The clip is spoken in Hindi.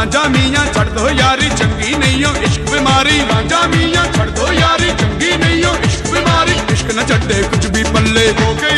रांझा मियां छड़ दो यारी चंगी नहीं हो इश्क बीमारी। रांझा मियां छड़ दो यारी चंगी नहीं हो इश्क बीमारी। इश्क न छड्डे कुछ भी पल्ले हो गए